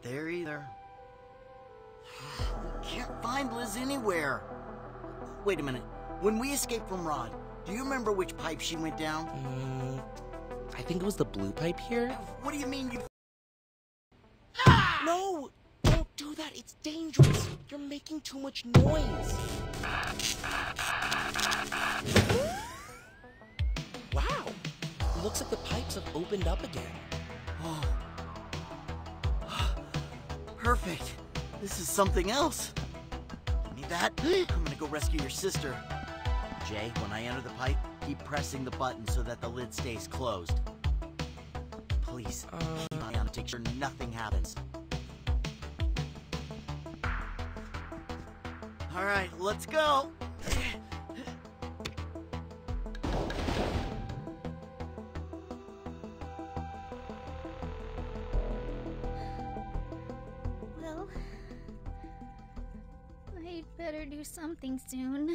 there either. We can't find Liz anywhere. Wait a minute. When we escaped from Rod, do you remember which pipe she went down? I think it was the blue pipe here. What do you mean you... No! Don't do that, it's dangerous. You're making too much noise. Wow, it looks like the pipes have opened up again. Oh. Perfect. This is something else. Give me that. I'm gonna go rescue your sister. Jay, when I enter the pipe, keep pressing the button so that the lid stays closed. Please, keep an eye on it to make sure nothing happens. All right, let's go. Well, I'd better do something soon.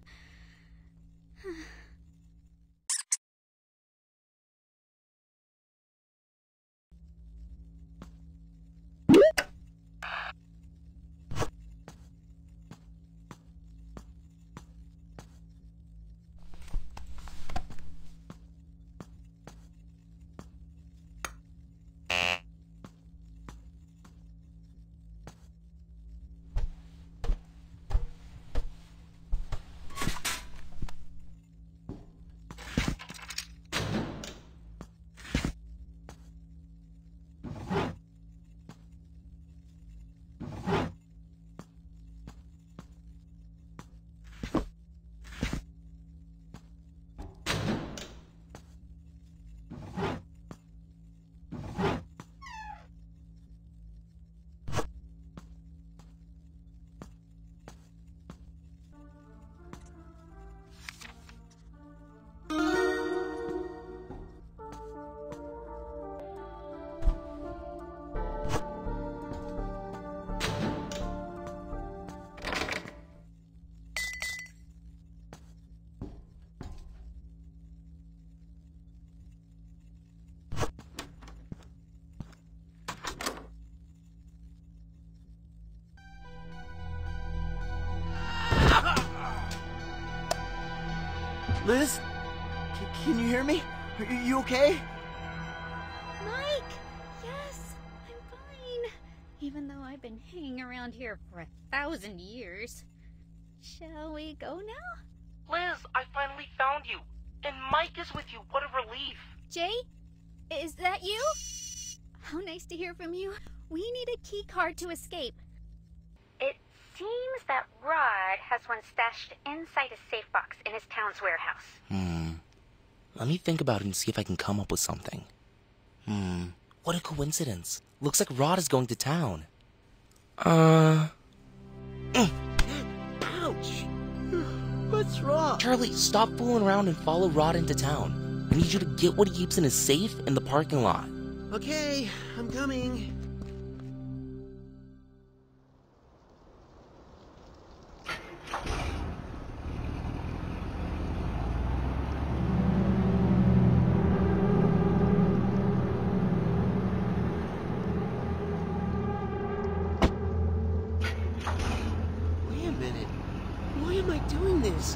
Liz? Can you hear me? Are you okay? Mike! Yes, I'm fine. Even though I've been hanging around here for 1,000 years. Shall we go now? Liz, I finally found you. And Mike is with you. What a relief. Jay? Is that you? How nice to hear from you. We need a key card to escape. It seems that Rod has one stashed inside a safe box in his town's warehouse. Let me think about it and see if I can come up with something. What a coincidence. Looks like Rod is going to town. Ouch! What's wrong? Charlie, stop fooling around and follow Rod into town. I need you to get what he keeps in his safe in the parking lot. Okay, I'm coming. Wait a minute. Why am I doing this?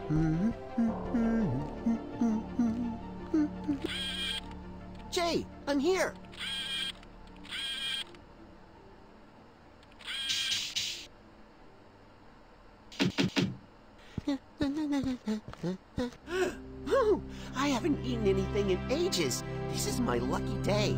Jay, I'm here. I haven't eaten anything in ages. This is my lucky day.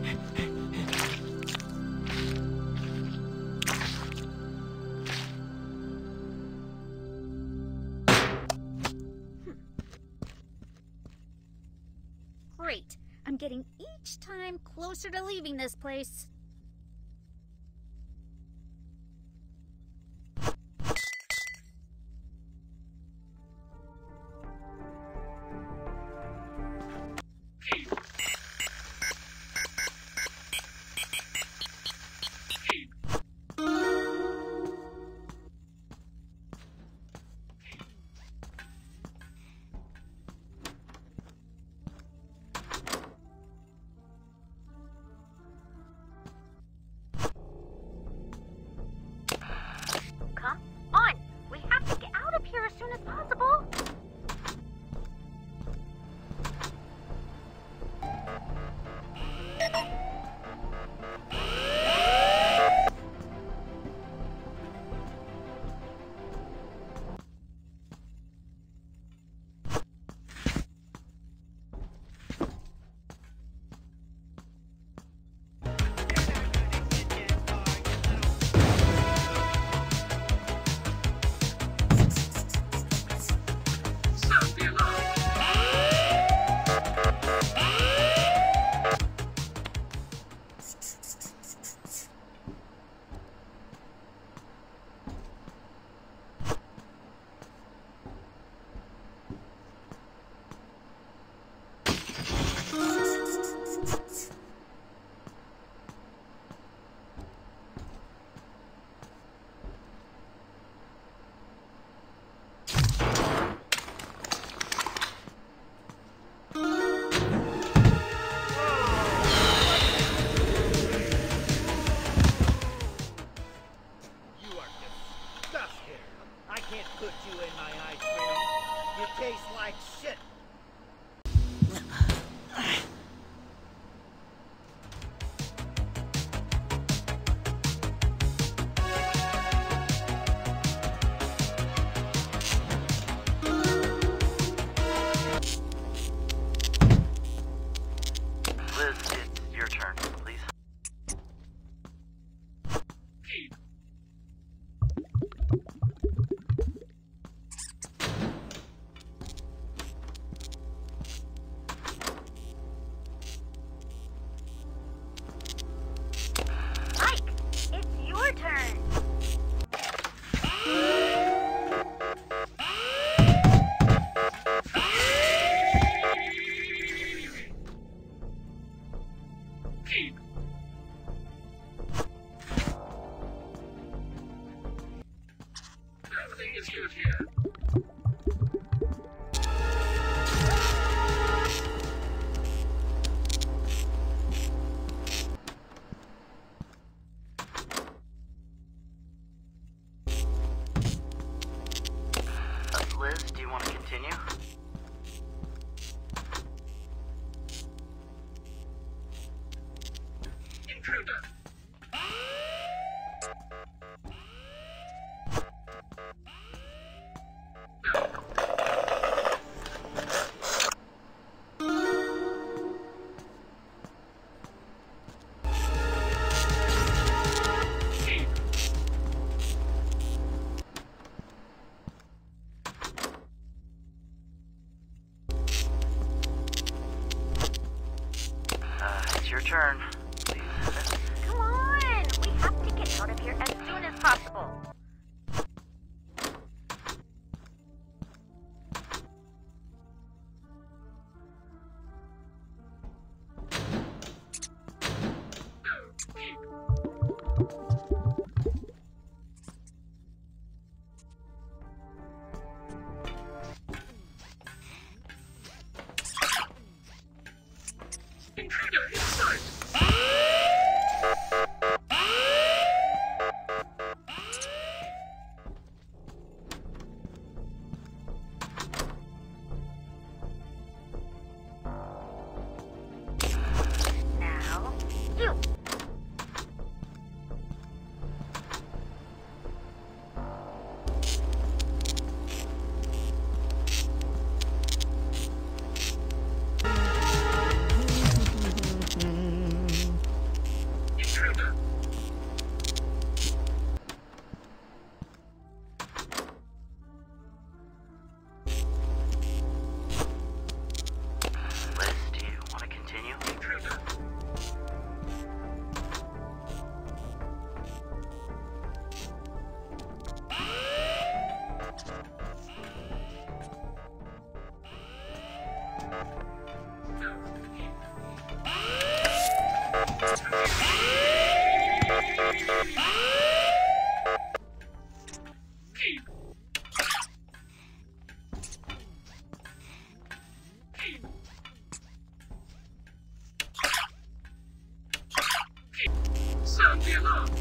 Great. I'm getting each time closer to leaving this place. Come on! We have to get out of here as soon as possible! Liz, it's your turn, please. Mike, it's your turn! Everything is good here. Liz, do you want to continue? Intruder. It's your turn. Please. Come on! We have to get out of here as soon as possible. Intruder in sight. Sound the alarm.